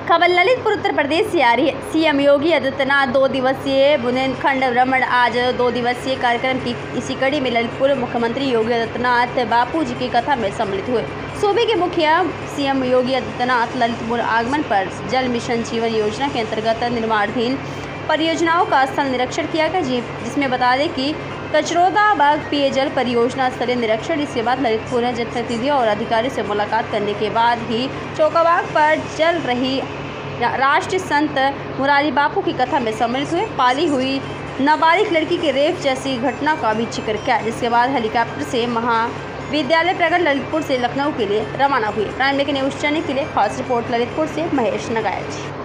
खबर ललितपुर उत्तर प्रदेश से आ रही है। सीएम योगी आदित्यनाथ 2 दिवसीय बुंदेलखंड भ्रमण। आज 2 दिवसीय कार्यक्रम की इसी कड़ी में ललितपुर मुख्यमंत्री योगी आदित्यनाथ बापू जी की कथा में सम्मिलित हुए। सूबे के मुखिया सीएम योगी आदित्यनाथ ललितपुर आगमन पर जल मिशन जीवन योजना के अंतर्गत निर्माणाधीन परियोजनाओं का स्थल निरीक्षण किया गया, जिसमें बता दें कि कचरौदा बाग पेयजल परियोजना स्थलीय निरीक्षण। इसके बाद ललितपुर में जनप्रतिनिधियों और अधिकारियों से मुलाकात करने के बाद ही चौकाबाग पर चल रही राष्ट्रीय संत मुरारी बापू की कथा में सम्मिलित हुए। पाली हुई नाबालिग लड़की के रेप जैसी घटना का भी जिक्र किया, जिसके बाद हेलीकॉप्टर से महाविद्यालय प्रगट ललितपुर से लखनऊ के लिए रवाना हुए। प्राइम न्यूज़ चैनल के लिए खास रिपोर्ट ललितपुर से महेश नगाया जी।